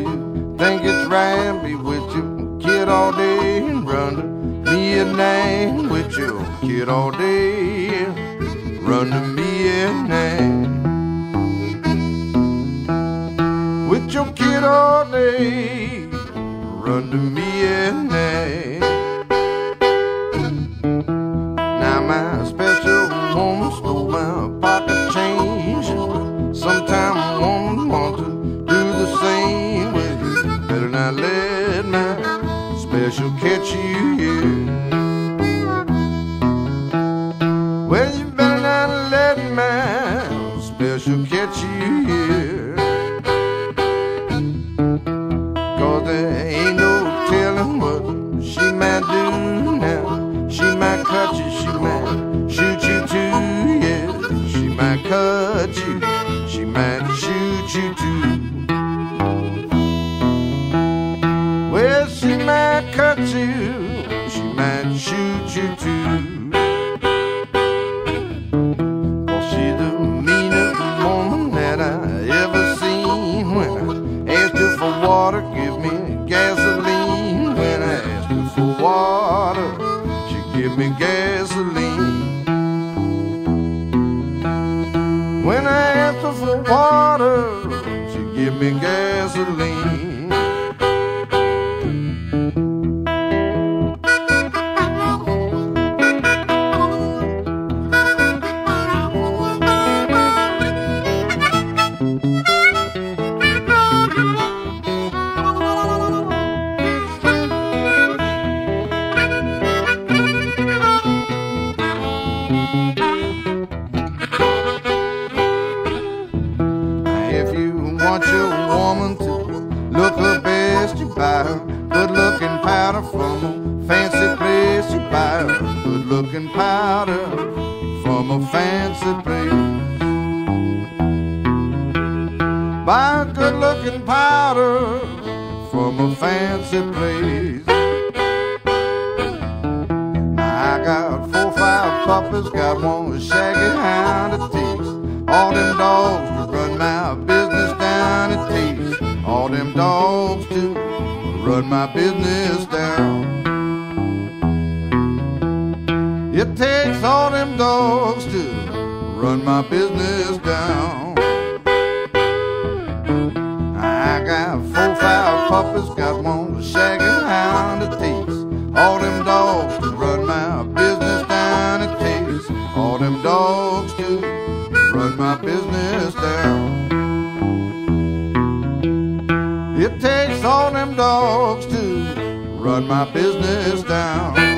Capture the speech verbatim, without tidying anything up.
you think it's right, be with your kid all day and run to me at night. With your kid all day, run to me at night. With your kid all day, run to me at night. Now my special woman stole my pocket change. Sometime a woman want to do the same. Well, you better not let my special catch you here. Well, you better not let my special catch you here. 'Cause there ain't no telling what she might do now. She might cut you, she might shoot you too. Yeah, she might cut you, she might shoot you too. Well, she might cut you, she might shoot you too. 'Cause she's the meanest woman that I ever seen. When I asked her for water, give me gasoline. When I asked her for water, she give me gasoline. When I asked her for water, she give me gasoline. If you want your woman to look her best, you buy her good-looking powder from a fancy place. You buy her good-looking powder from a fancy place. Buy her good-looking powder from a fancy place. Now I got four, five puppies, got one shaggy hound. It takes all them dogs to run my business down. It takes all them dogs to run my business down. It takes all them dogs to run my business down. I got four, five puppies, got one shaggy hound. It takes all them dogs to run my business down. It takes all them dogs to run my business down. It takes all them dogs to run my business down.